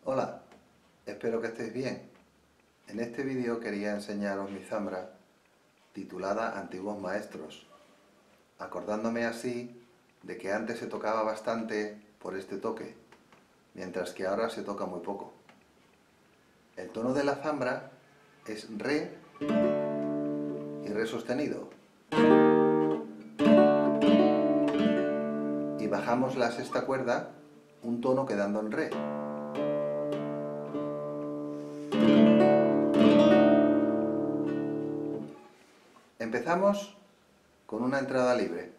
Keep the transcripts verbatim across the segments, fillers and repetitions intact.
Hola, espero que estéis bien. En este vídeo quería enseñaros mi zambra titulada Antiguos Maestros, acordándome así de que antes se tocaba bastante por este toque, mientras que ahora se toca muy poco. El tono de la zambra es Re y Re sostenido. Y bajamos la sexta cuerda un tono quedando en Re. Empezamos con una entrada libre.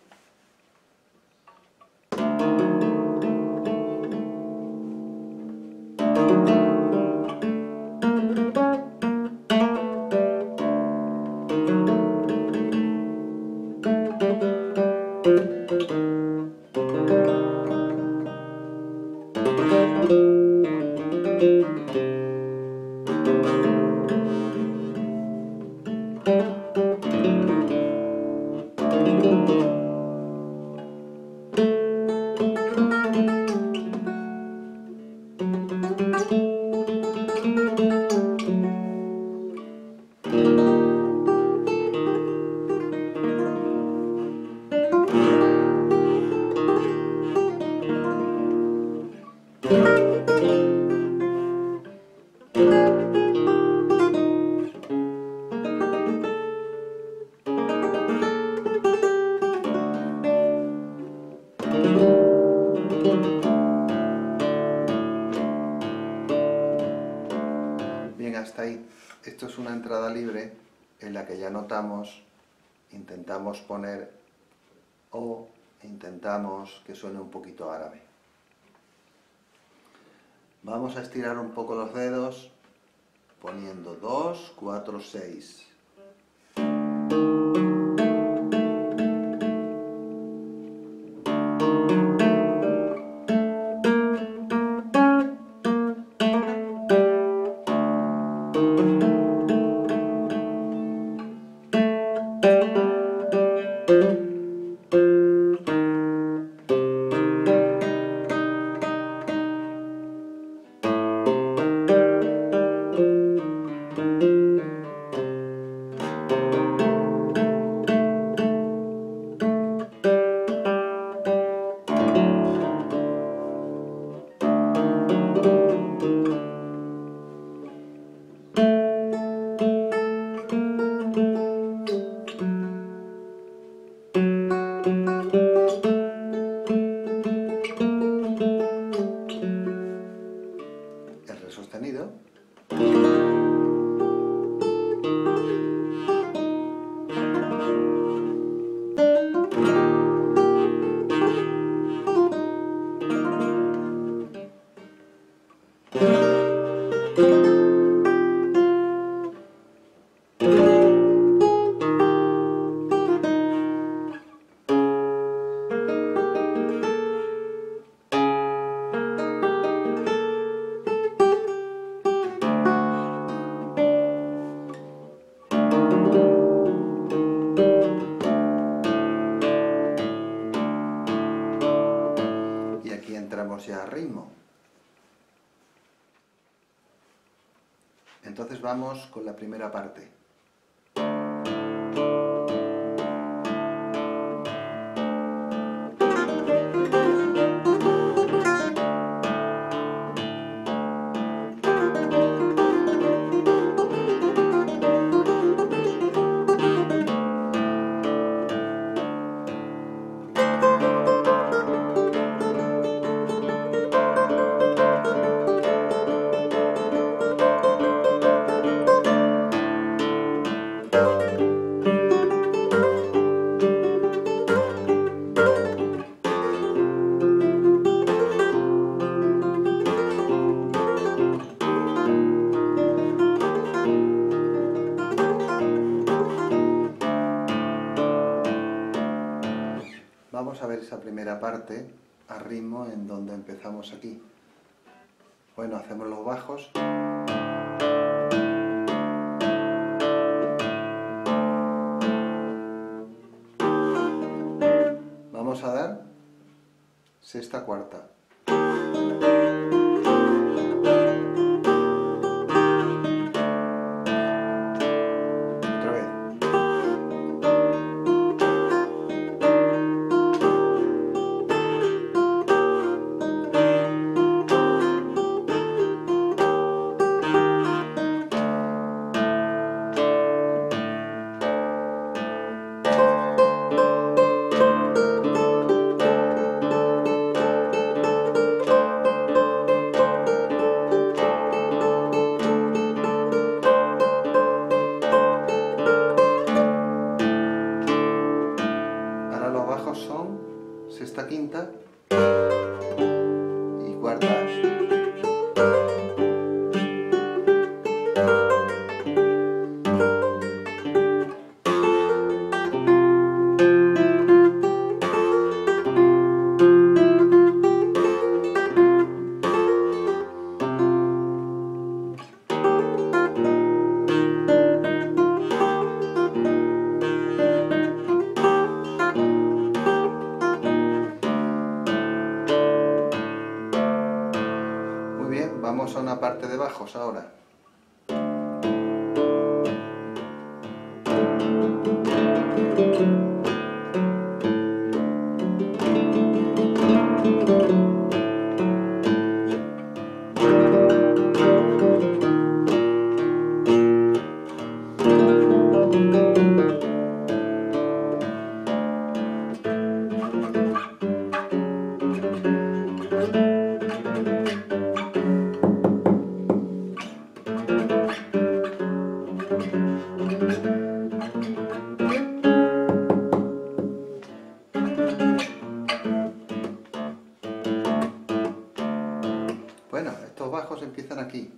Bien, hasta ahí. Esto es una entrada libre en la que ya notamos, intentamos poner o intentamos que suene un poquito árabe. Vamos a estirar un poco los dedos poniendo dos, cuatro, seis. El Re sostenido. Entramos ya a ritmo. Entonces vamos con la primera parte. Vamos a ver esa primera parte a ritmo en donde empezamos aquí. Bueno, hacemos los bajos. Vamos a dar sexta cuarta. vamos a una parte de bajos ahora. Bueno, estos bajos empiezan aquí.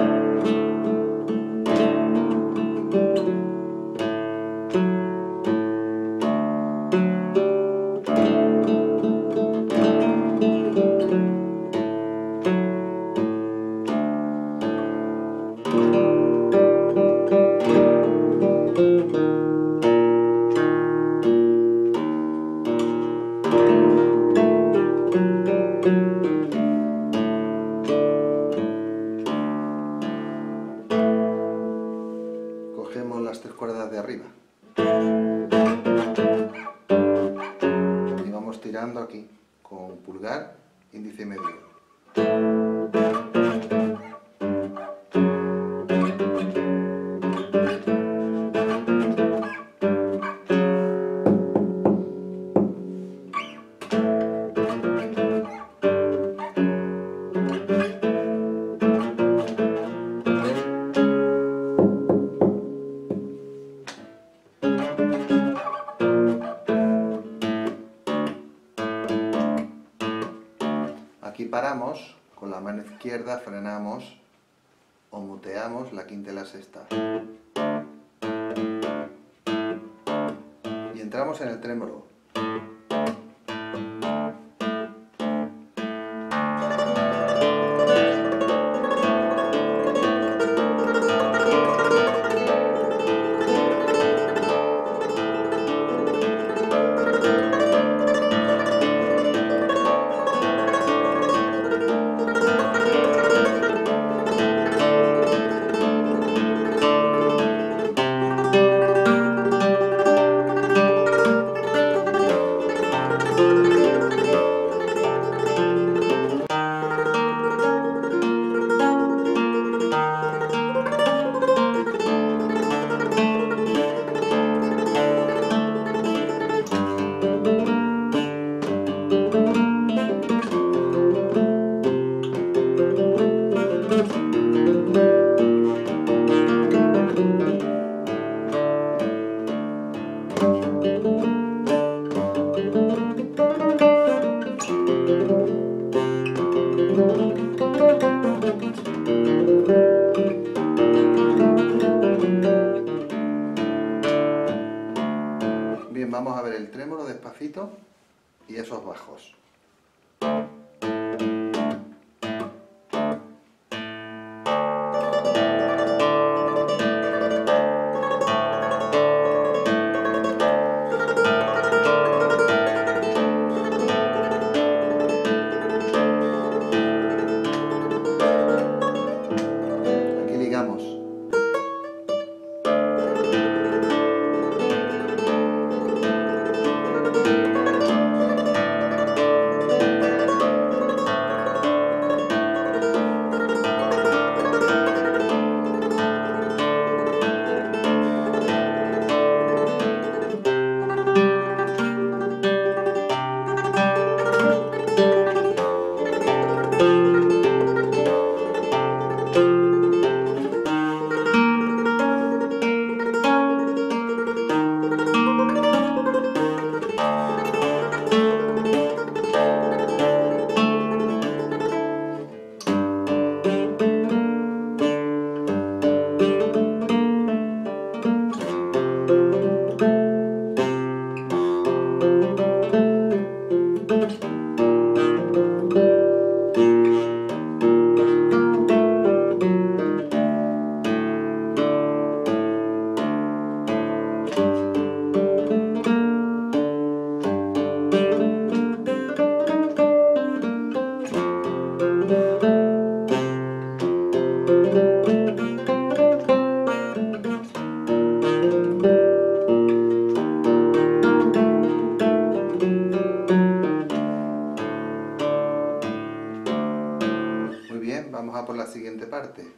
Cogemos las tres cuerdas de arriba y vamos tirando aquí con pulgar, índice y medio. Aquí paramos, con la mano izquierda frenamos o muteamos la quinta y la sexta. Y entramos en el trémolo. Bien, vamos a por la siguiente parte.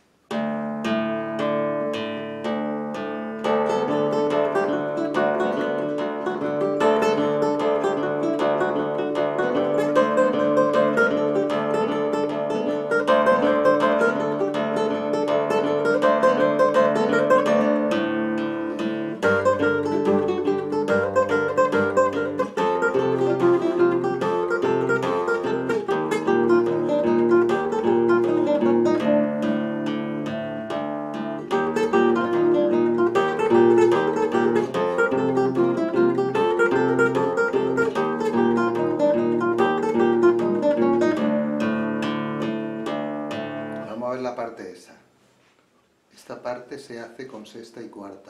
Vamos a ver la parte esa. Esta parte se hace con sexta y cuarta.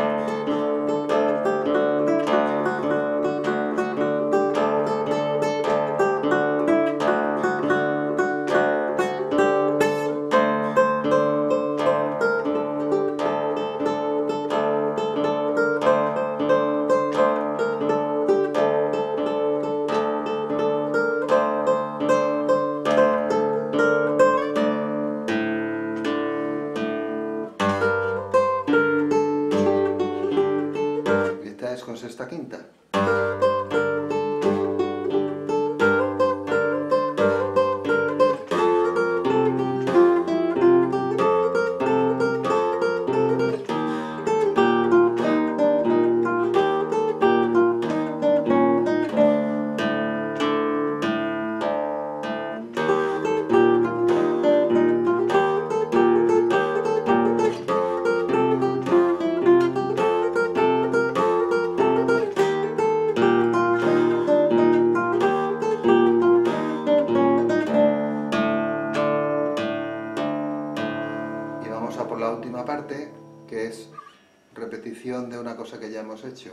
Con sexta quinta. Por la última parte, que es repetición de una cosa que ya hemos hecho.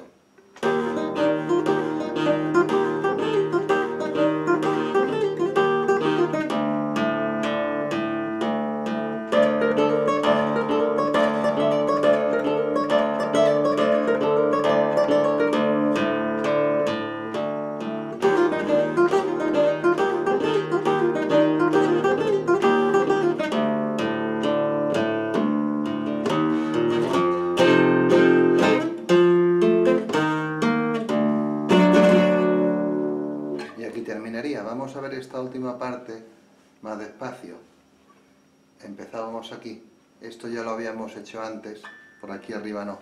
Terminaría. Vamos a ver esta última parte más despacio. Empezábamos aquí. Esto ya lo habíamos hecho antes, por aquí arriba no.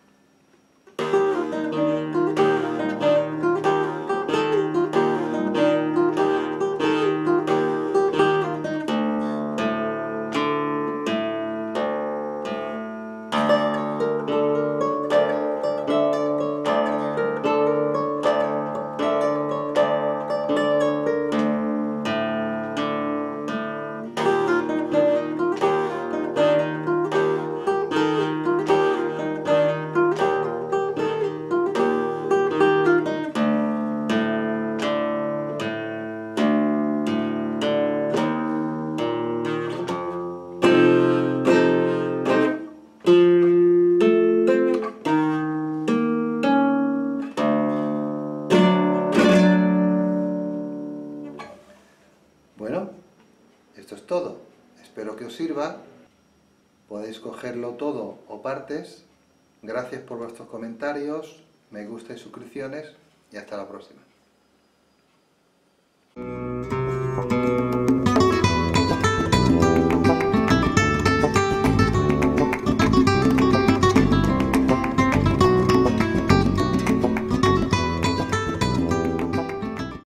Bueno, esto es todo. Espero que os sirva. Podéis cogerlo todo o partes. Gracias por vuestros comentarios, me gusta y suscripciones y hasta la próxima.